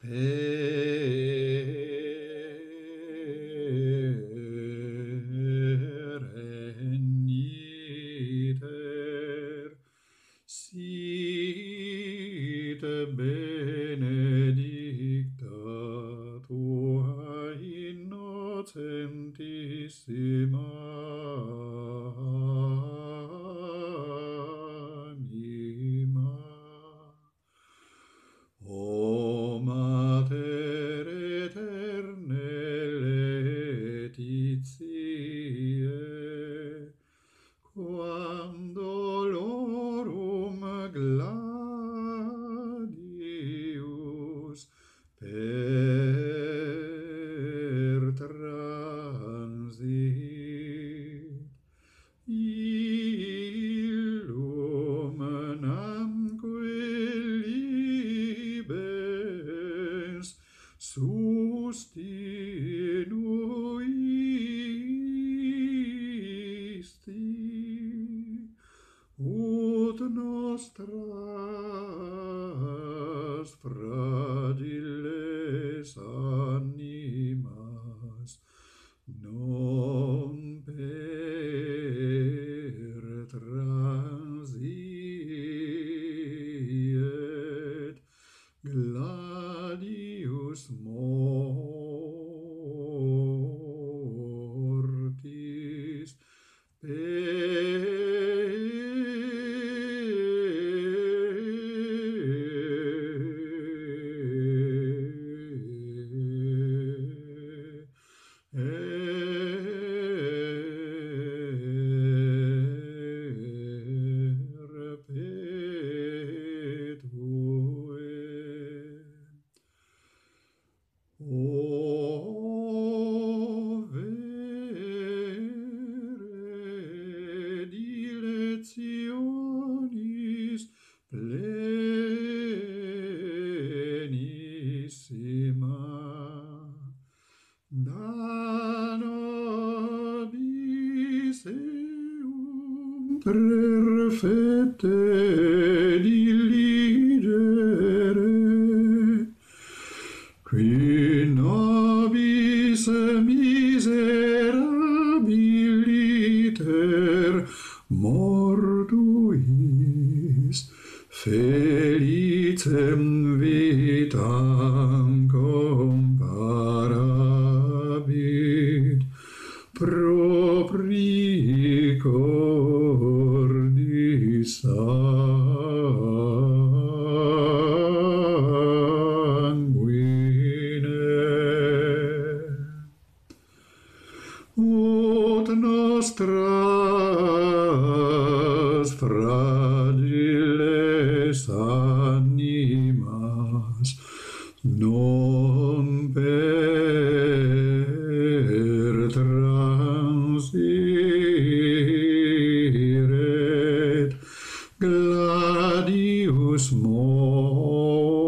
pereniter sit benedicta tua innocentissima anima. O Mater aeterne laetitiae, quam dolorum gladius pertransit, illuminamque libes sustinuisti, ut nostras fragiles animas non pertransiet gladius mortis perpetue. O vere dilectionis plenissima, da nobis eum perfecte diligere, qui nobis miserabiliter mortuis felicem vitam comparabit proprii cordis ut nostras fragiles animas non pertransiret gladius mortis